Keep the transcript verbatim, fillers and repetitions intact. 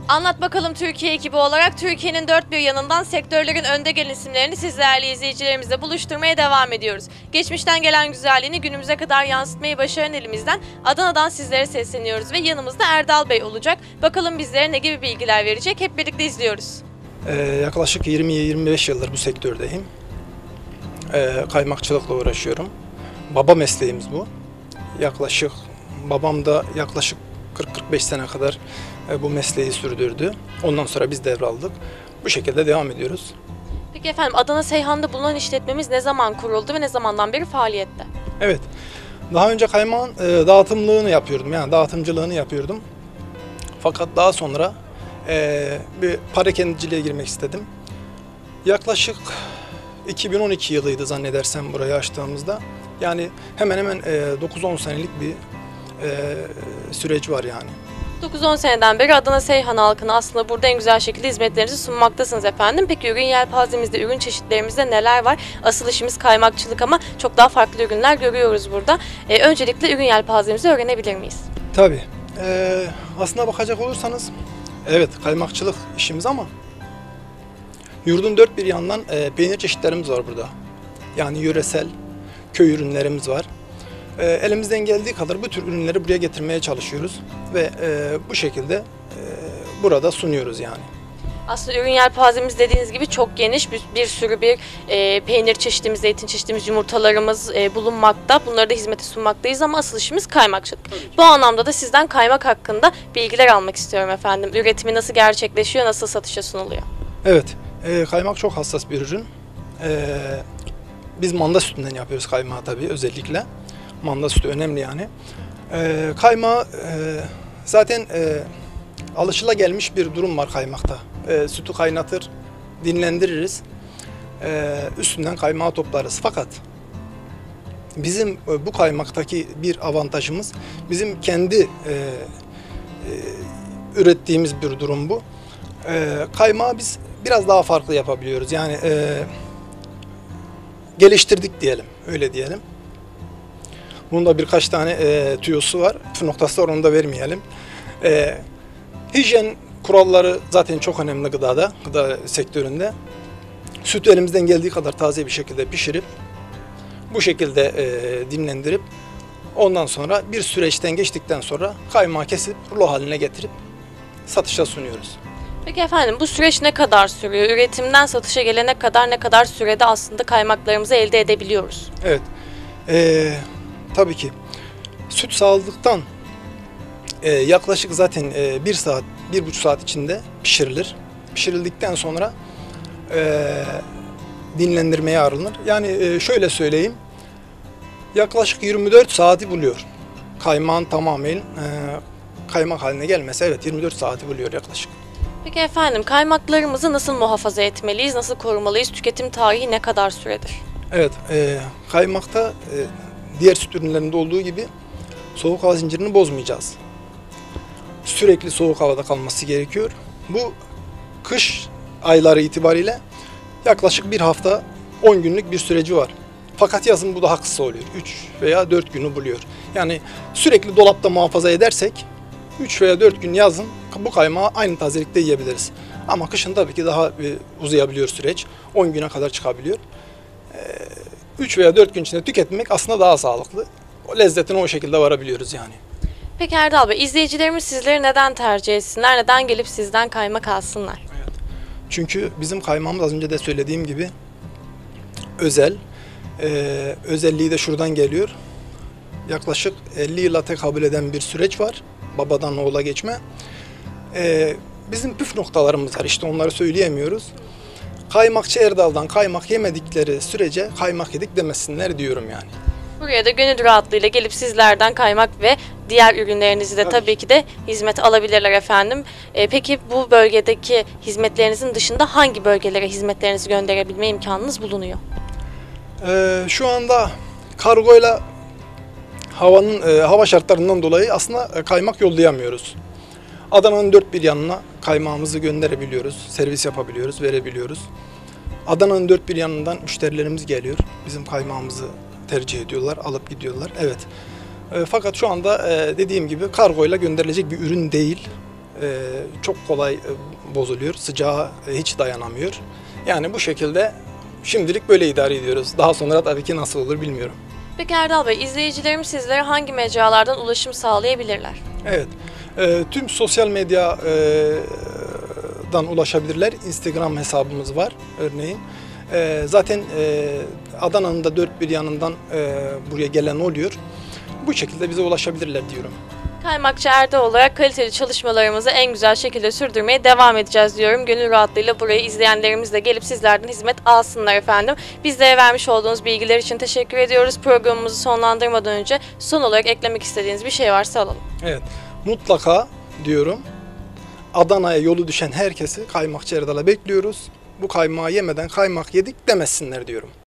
Anlat Bakalım Türkiye ekibi olarak Türkiye'nin dört bir yanından sektörlerin önde gelen isimlerini siz değerli izleyicilerimizle buluşturmaya devam ediyoruz. Geçmişten gelen güzelliğini günümüze kadar yansıtmayı başaran elimizden Adana'dan sizlere sesleniyoruz ve yanımızda Erdal Bey olacak. Bakalım bizlere ne gibi bilgiler verecek, hep birlikte izliyoruz. Ee, yaklaşık yirmi yirmi beş yıldır bu sektördeyim. Ee, kaymakçılıkla uğraşıyorum. Baba mesleğimiz bu. Yaklaşık, babam da yaklaşık kırk kırk beş sene kadar bu mesleği sürdürdü. Ondan sonra biz devraldık. Bu şekilde devam ediyoruz. Peki efendim, Adana Seyhan'da bulunan işletmemiz ne zaman kuruldu ve ne zamandan beri faaliyette? Evet, daha önce kaymağın e, dağıtımlığını yapıyordum, yani dağıtımcılığını yapıyordum. Fakat daha sonra e, bir parakendiciliğe girmek istedim. Yaklaşık iki bin on iki yılıydı zannedersem burayı açtığımızda. Yani hemen hemen e, dokuz on senelik bir e, süreç var yani. dokuz on seneden beri Adana Seyhan halkına aslında burada en güzel şekilde hizmetlerinizi sunmaktasınız efendim. Peki ürün yelpazemizde, ürün çeşitlerimizde neler var? Asıl işimiz kaymakçılık ama çok daha farklı ürünler görüyoruz burada. Ee, öncelikle ürün yelpazemizi öğrenebilir miyiz? Tabii. Ee, aslına bakacak olursanız, evet kaymakçılık işimiz ama yurdun dört bir yandan e, peynir çeşitlerimiz var burada. Yani yöresel köy ürünlerimiz var. E, elimizden geldiği kadar bu tür ürünleri buraya getirmeye çalışıyoruz ve e, bu şekilde e, burada sunuyoruz yani. Aslında ürün yelpazemiz dediğiniz gibi çok geniş, bir, bir sürü bir e, peynir çeşitimiz, zeytin çeşitimiz, yumurtalarımız e, bulunmakta. Bunları da hizmete sunmaktayız ama asıl işimiz kaymakçılık. Bu anlamda da sizden kaymak hakkında bilgiler almak istiyorum efendim. Üretimi nasıl gerçekleşiyor, nasıl satışa sunuluyor? Evet, e, kaymak çok hassas bir ürün. E, biz manda sütünden yapıyoruz kaymağı tabii özellikle. Manda sütü önemli yani. E, kaymağı e, zaten e, alışılagelmiş bir durum var kaymakta. E, sütü kaynatır, dinlendiririz, e, üstünden kaymağı toplarız. Fakat bizim e, bu kaymaktaki bir avantajımız, bizim kendi e, e, ürettiğimiz bir durum bu. E, kaymağı biz biraz daha farklı yapabiliyoruz. Yani e, geliştirdik diyelim, öyle diyelim. Bunda birkaç tane e, tüyosu var. Püf noktası var, onu da vermeyelim. E, hijyen kuralları zaten çok önemli gıdada, gıda sektöründe. Sütü elimizden geldiği kadar taze bir şekilde pişirip, bu şekilde e, dinlendirip, ondan sonra bir süreçten geçtikten sonra kaymağı kesip rulo haline getirip satışa sunuyoruz. Peki efendim, bu süreç ne kadar sürüyor? Üretimden satışa gelene kadar ne kadar sürede aslında kaymaklarımızı elde edebiliyoruz? Evet, e, tabii ki süt sağladıktan e, yaklaşık zaten e, bir saat, bir buçuk saat içinde pişirilir. Pişirildikten sonra e, dinlendirmeye alınır. Yani e, şöyle söyleyeyim, yaklaşık yirmi dört saati buluyor. Kaymağın tamamen e, kaymak haline gelmesi, evet yirmi dört saati buluyor yaklaşık. Peki efendim, kaymaklarımızı nasıl muhafaza etmeliyiz, nasıl korumalıyız? Tüketim tarihi ne kadar süredir? Evet, e, kaymakta e, diğer süt ürünlerinde olduğu gibi soğuk hava zincirini bozmayacağız. Sürekli soğuk havada kalması gerekiyor. Bu kış ayları itibariyle yaklaşık bir hafta on günlük bir süreci var. Fakat yazın bu daha kısa oluyor. üç veya dört günü buluyor. Yani sürekli dolapta muhafaza edersek üç veya dört gün yazın bu kaymağı aynı tazelikte yiyebiliriz. Ama kışın tabii ki daha uzayabiliyor süreç. on güne kadar çıkabiliyor. üç veya dört gün içinde tüketmek aslında daha sağlıklı. O lezzetine o şekilde varabiliyoruz yani. Peki Erdal Bey, izleyicilerimiz sizleri neden tercih etsinler, neden gelip sizden kaymak alsınlar? Evet. Çünkü bizim kaymağımız az önce de söylediğim gibi özel. Ee, özelliği de şuradan geliyor. Yaklaşık elli yıla tekabül eden bir süreç var. Babadan oğula geçme. Ee, bizim püf noktalarımız var. İşte onları söyleyemiyoruz. Kaymakçı Erdal'dan kaymak yemedikleri sürece kaymak yedik demesinler diyorum yani. Buraya da gönül rahatlığıyla gelip sizlerden kaymak ve diğer ürünlerinizi de tabii, tabii ki de hizmet alabilirler efendim. Ee, peki bu bölgedeki hizmetlerinizin dışında hangi bölgelere hizmetlerinizi gönderebilme imkanınız bulunuyor? Ee, şu anda kargoyla havanın e, hava şartlarından dolayı aslında kaymak yollayamıyoruz. Adana'nın dört bir yanına kaymağımızı gönderebiliyoruz, servis yapabiliyoruz, verebiliyoruz. Adana'nın dört bir yanından müşterilerimiz geliyor, bizim kaymağımızı tercih ediyorlar, alıp gidiyorlar. Evet. E, fakat şu anda e, dediğim gibi kargoyla gönderilecek bir ürün değil. e, çok kolay e, bozuluyor. Sıcağa e, hiç dayanamıyor. Yani bu şekilde şimdilik böyle idare ediyoruz. Daha sonra tabii ki nasıl olur bilmiyorum. Peki Erdal Bey, izleyicilerimiz sizlere hangi mecralardan ulaşım sağlayabilirler? Evet, e, tüm sosyal medyadan ulaşabilirler. Instagram hesabımız var örneğin. E, zaten e, Adana'nın da dört bir yanından e, buraya gelen oluyor. Bu şekilde bize ulaşabilirler diyorum. Kaymakçı Erdal olarak kaliteli çalışmalarımızı en güzel şekilde sürdürmeye devam edeceğiz diyorum. Gönül rahatlığıyla burayı izleyenlerimiz de gelip sizlerden hizmet alsınlar efendim. Bizlere vermiş olduğunuz bilgiler için teşekkür ediyoruz. Programımızı sonlandırmadan önce son olarak eklemek istediğiniz bir şey varsa alalım. Evet, mutlaka diyorum Adana'ya yolu düşen herkesi Kaymakçı Erdal'a bekliyoruz. Bu kaymağı yemeden kaymak yedik demesinler diyorum.